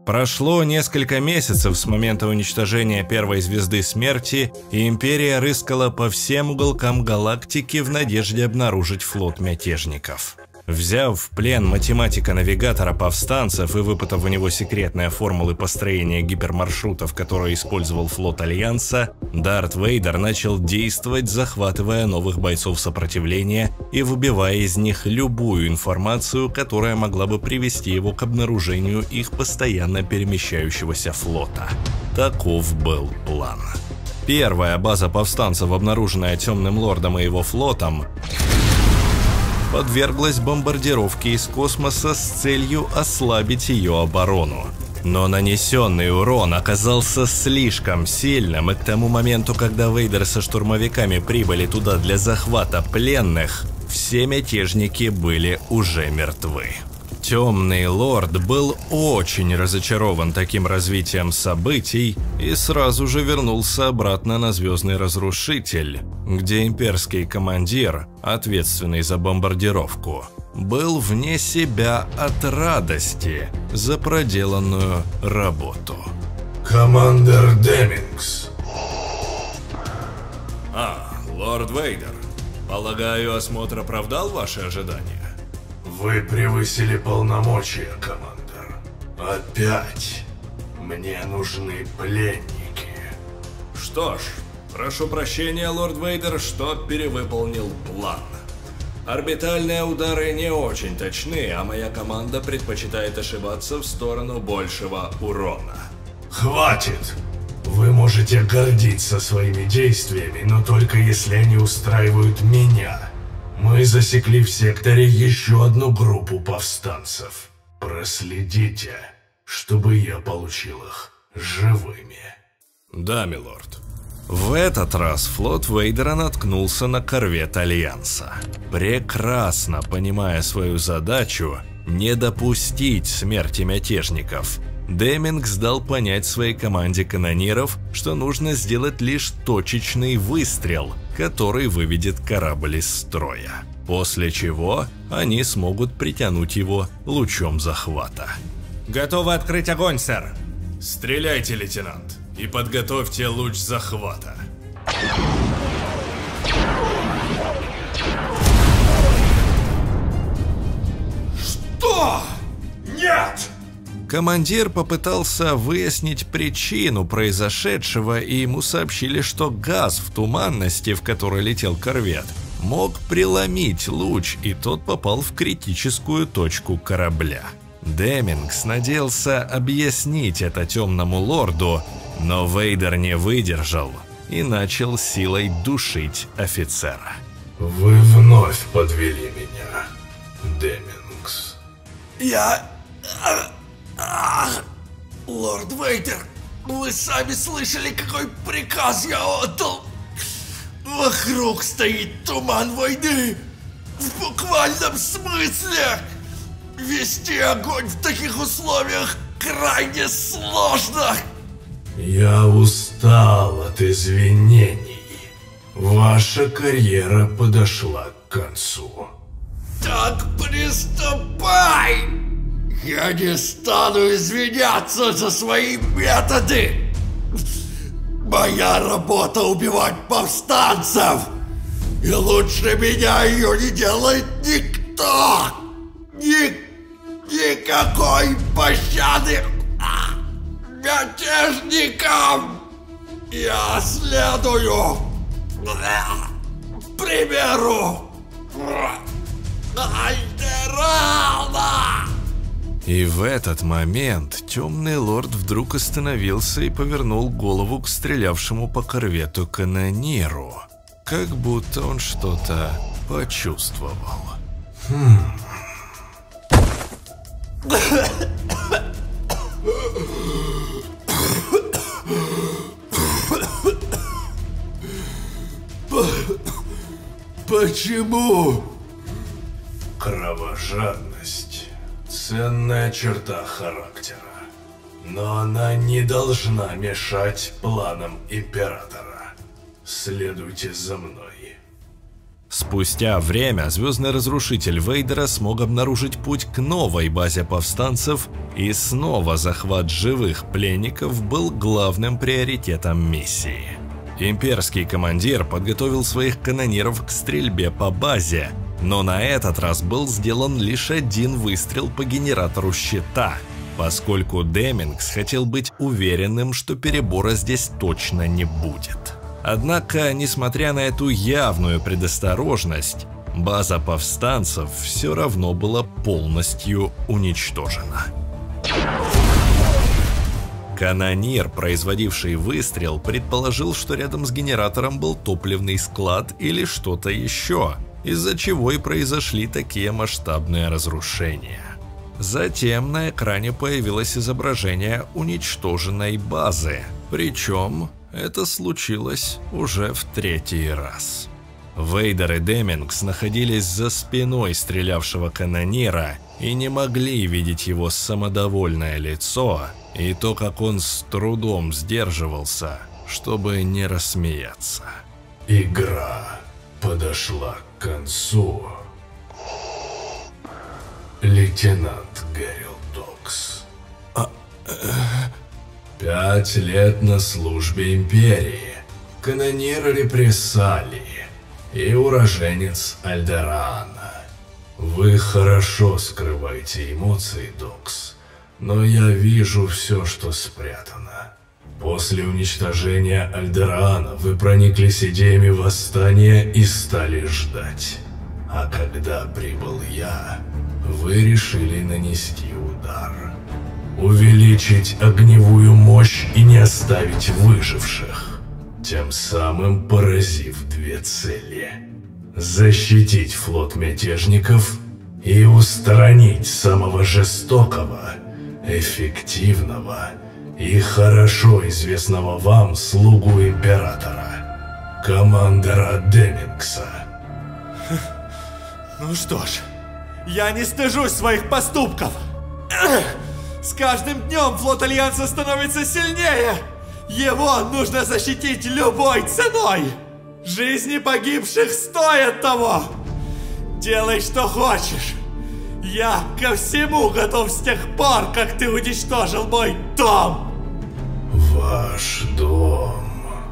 Прошло несколько месяцев с момента уничтожения первой звезды смерти, и Империя рыскала по всем уголкам галактики в надежде обнаружить флот мятежников. Взяв в плен математика-навигатора повстанцев и выпытав у него секретные формулы построения гипермаршрутов, которые использовал флот Альянса, Дарт Вейдер начал действовать, захватывая новых бойцов сопротивления и выбивая из них любую информацию, которая могла бы привести его к обнаружению их постоянно перемещающегося флота. Таков был план. Первая база повстанцев, обнаруженная Темным Лордом и его флотом, подверглась бомбардировке из космоса с целью ослабить ее оборону. Но нанесенный урон оказался слишком сильным, и к тому моменту, когда Вейдер со штурмовиками прибыли туда для захвата пленных, все мятежники были уже мертвы. Темный Лорд был очень разочарован таким развитием событий и сразу же вернулся обратно на Звездный Разрушитель, где имперский командир, ответственный за бомбардировку, был вне себя от радости за проделанную работу. Командир Демингс. Лорд Вейдер, полагаю, осмотр оправдал ваши ожидания? Вы превысили полномочия, командир. Опять. Мне нужны пленники. Что ж, прошу прощения, лорд Вейдер, что перевыполнил план. Орбитальные удары не очень точны, а моя команда предпочитает ошибаться в сторону большего урона. Хватит! Вы можете гордиться своими действиями, но только если они устраивают меня. Мы засекли в секторе еще одну группу повстанцев. Проследите, чтобы я получил их живыми. Да, милорд. В этот раз флот Вейдера наткнулся на корвет Альянса. Прекрасно понимая свою задачу не допустить смерти мятежников, Демингс дал понять своей команде канониров, что нужно сделать лишь точечный выстрел, который выведет корабль из строя. После чего они смогут притянуть его лучом захвата. «Готовы открыть огонь, сэр!» «Стреляйте, лейтенант, и подготовьте луч захвата!» Что? Нет! Командир попытался выяснить причину произошедшего, и ему сообщили, что газ в туманности, в которой летел корвет, мог преломить луч, и тот попал в критическую точку корабля. Демингс надеялся объяснить это Темному Лорду, но Вейдер не выдержал и начал силой душить офицера. Вы вновь подвели меня, Демингс. Лорд Вейдер, вы сами слышали, какой приказ я отдал? Вокруг стоит туман войны. В буквальном смысле. Вести огонь в таких условиях крайне сложно. Я устал от извинений. Ваша карьера подошла к концу. Так приступай! Я не стану извиняться за свои методы. Моя работа убивать повстанцев. И лучше меня ее не делает никто. Никакой пощады мятежникам. Я следую примеру Альдерана. И в этот момент Темный Лорд вдруг остановился и повернул голову к стрелявшему по корвету канониру, как будто он что-то почувствовал. Почему? Кровожадность – ценная черта характера, но она не должна мешать планам Императора. Следуйте за мной. Спустя время Звездный Разрушитель Вейдера смог обнаружить путь к новой базе повстанцев, и снова захват живых пленников был главным приоритетом миссии. Имперский командир подготовил своих канониров к стрельбе по базе, но на этот раз был сделан лишь один выстрел по генератору щита, поскольку Демингс хотел быть уверенным, что перебора здесь точно не будет. Однако, несмотря на эту явную предосторожность, база повстанцев все равно была полностью уничтожена. Канонир, производивший выстрел, предположил, что рядом с генератором был топливный склад или что-то еще, из-за чего и произошли такие масштабные разрушения. Затем на экране появилось изображение уничтоженной базы, причем это случилось уже в третий раз. Вейдер и Демингс находились за спиной стрелявшего канонира и не могли видеть его самодовольное лицо и то, как он с трудом сдерживался, чтобы не рассмеяться. Игра подошла к концу. Лейтенант Гэрил Докс. 5 лет на службе Империи, канонир репрессалий и уроженец Альдераана. Вы хорошо скрываете эмоции, Докс, но я вижу все, что спрятано. После уничтожения Альдераана вы прониклись идеями восстания и стали ждать. А когда прибыл я, вы решили нанести удар. Увеличить огневую мощь и не оставить выживших, тем самым поразив две цели. Защитить флот мятежников и устранить самого жестокого, эффективного и хорошо известного вам слугу Императора, командора Демингса. Ну что ж, я не стыжусь своих поступков. С каждым днем флот Альянса становится сильнее. Его нужно защитить любой ценой. Жизни погибших стоят того. Делай, что хочешь. Я ко всему готов с тех пор, как ты уничтожил мой дом. Ваш дом.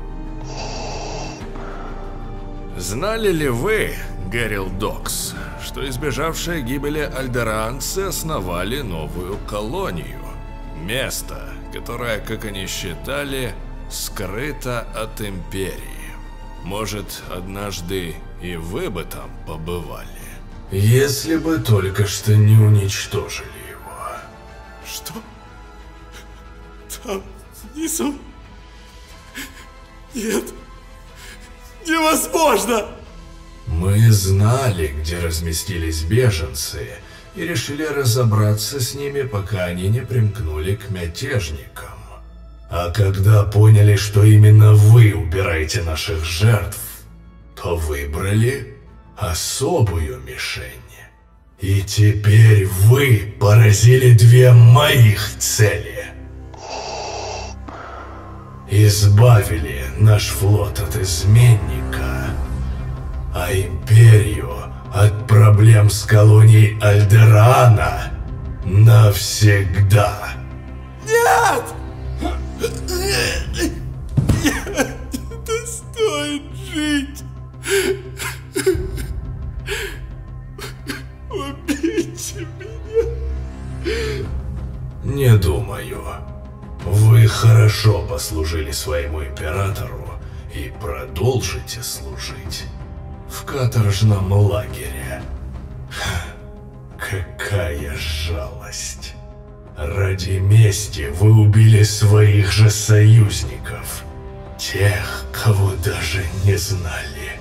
Знали ли вы, Гэрил Докс, что избежавшие гибели альдеранцы основали новую колонию? Место, которое, как они считали, скрыто от Империи. Может, однажды и вы бы там побывали? Если бы только что не уничтожили его. Что? Там внизу? Нет. Невозможно! Мы знали, где разместились беженцы, и решили разобраться с ними, пока они не примкнули к мятежникам. А когда поняли, что именно вы убираете наших жертв, то выбрали особую мишень. И теперь вы поразили две моих цели. Избавили наш флот от изменника, а Империю от проблем с колонией Альдераана навсегда. Нет! Это стоит жить. Убейте меня. Не думаю. Вы хорошо послужили своему императору и продолжите служить в каторжном лагере. Какая жалость. Ради мести вы убили своих же союзников, тех, кого даже не знали.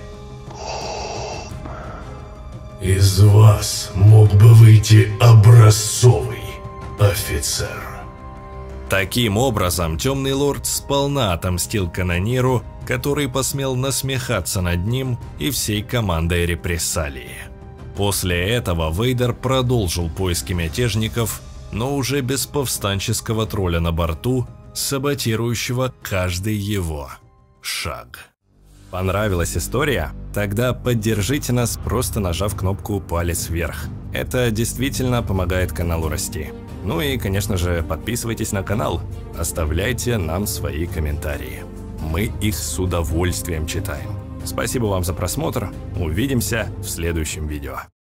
Из вас мог бы выйти образцовый офицер. Таким образом, Темный Лорд сполна отомстил канониру, который посмел насмехаться над ним и всей командой репрессалии. После этого Вейдер продолжил поиски мятежников, но уже без повстанческого тролля на борту, саботирующего каждый его шаг. Понравилась история? тогда поддержите нас, просто нажав кнопку «Палец вверх». Это действительно помогает каналу расти. Ну и, конечно же, подписывайтесь на канал, оставляйте нам свои комментарии. Мы их с удовольствием читаем. Спасибо вам за просмотр, увидимся в следующем видео.